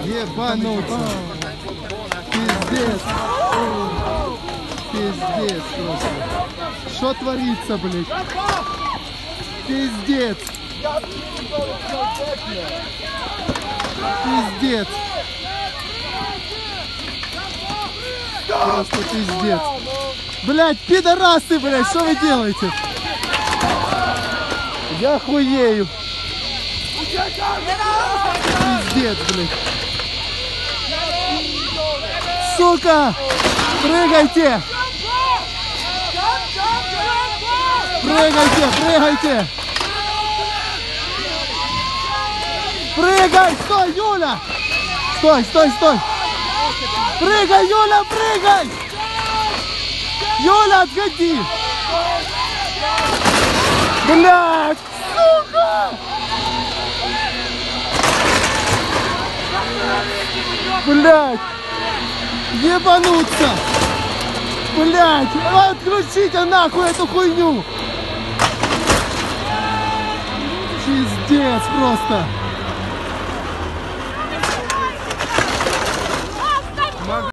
Ебануться. Пиздец. Пиздец просто. Что творится, блядь? Пиздец. Пиздец. Просто пиздец. Блядь, пидорасы, блядь, что вы делаете? Я хуею. Пиздец, блядь. Сука! Прыгайте! Прыгайте, прыгайте! Прыгай! Стой, Юля! Стой, стой, стой! Прыгай, Юля, прыгай! Юля, отходи! Блядь! Сука! Блядь! Ебануться! Блядь! Отключите нахуй эту хуйню! Пиздец просто!